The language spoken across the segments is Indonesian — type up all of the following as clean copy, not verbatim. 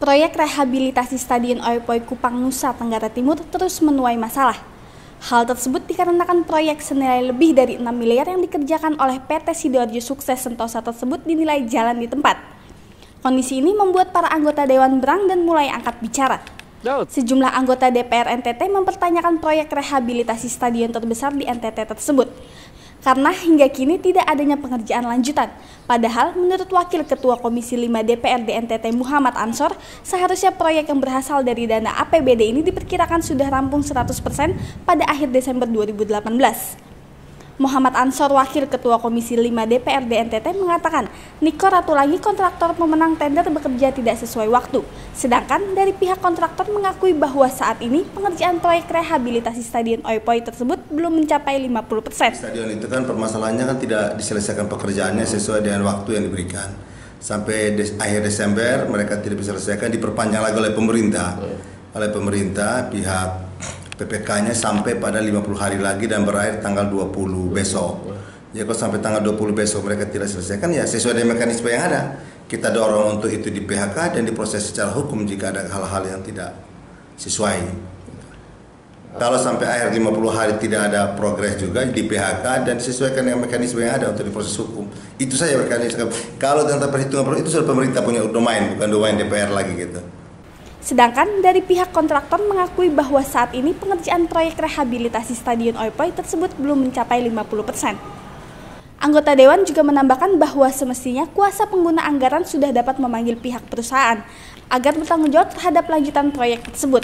Proyek rehabilitasi Stadion Oipoy Kupang, Nusa Tenggara Timur terus menuai masalah. Hal tersebut dikarenakan proyek senilai lebih dari 6 miliar yang dikerjakan oleh PT Sidoarjo Sukses Sentosa tersebut dinilai jalan di tempat. Kondisi ini membuat para anggota Dewan berang dan mulai angkat bicara. Sejumlah anggota DPR NTT mempertanyakan proyek rehabilitasi stadion terbesar di NTT tersebut, karena hingga kini tidak adanya pengerjaan lanjutan. Padahal menurut Wakil Ketua Komisi 5 DPRD NTT Muhammad Ansor, seharusnya proyek yang berasal dari dana APBD ini diperkirakan sudah rampung 100% pada akhir Desember 2018. Muhammad Ansor, Wakil Ketua Komisi 5 DPRD NTT mengatakan, Niko Ratulangi kontraktor pemenang tender bekerja tidak sesuai waktu. Sedangkan dari pihak kontraktor mengakui bahwa saat ini pengerjaan proyek rehabilitasi Stadion Oipoy tersebut belum mencapai 50%. Stadion itu kan permasalahannya kan tidak diselesaikan pekerjaannya sesuai dengan waktu yang diberikan. Sampai akhir Desember mereka tidak bisa selesaikan, diperpanjang lagi oleh pemerintah. Oleh pemerintah pihak PPK-nya sampai pada 50 hari lagi dan berakhir tanggal 20 besok. Ya kalau sampai tanggal 20 besok mereka tidak selesaikan, ya sesuai dengan mekanisme yang ada. Kita dorong untuk itu di PHK dan diproses secara hukum jika ada hal-hal yang tidak sesuai. Kalau sampai akhir 50 hari tidak ada progres juga di PHK dan disesuaikan dengan mekanisme yang ada untuk diproses hukum. Itu saja mekanisme. Kalau tentang perhitungan itu sudah pemerintah punya domain, bukan domain DPR lagi gitu. Sedangkan dari pihak kontraktor mengakui bahwa saat ini pengerjaan proyek rehabilitasi Stadion Oipoy tersebut belum mencapai 50%. Anggota Dewan juga menambahkan bahwa semestinya kuasa pengguna anggaran sudah dapat memanggil pihak perusahaan agar bertanggung jawab terhadap lanjutan proyek tersebut.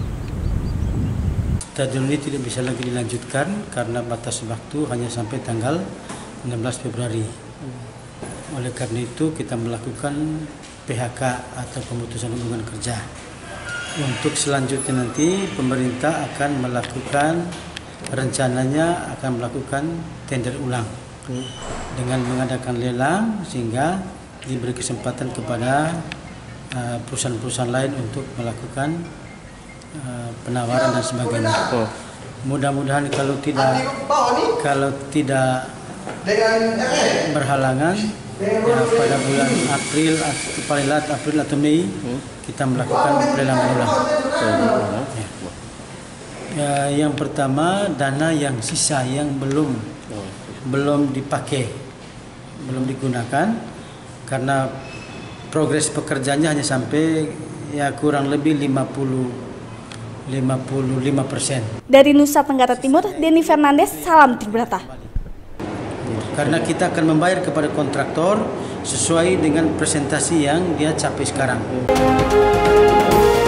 Stadion ini tidak bisa lagi dilanjutkan karena batas waktu hanya sampai tanggal 16 Februari. Oleh karena itu kita melakukan PHK atau pemutusan hubungan kerja. Untuk selanjutnya nanti pemerintah akan melakukan, rencananya akan melakukan tender ulang dengan mengadakan lelang sehingga diberi kesempatan kepada perusahaan-perusahaan lain untuk melakukan penawaran dan sebagainya. Mudah-mudahan kalau tidak berhalangan, ya, pada bulan April atau Mei kita melakukan pelelangan ulang. Ya, yang pertama dana yang sisa yang belum dipakai, belum digunakan karena progres pekerjaannya hanya sampai ya kurang lebih 55%. Dari Nusa Tenggara Timur, Denny Fernandes, Salam Tribrata. Karena kita akan membayar kepada kontraktor sesuai dengan presentasi yang dia capai sekarang.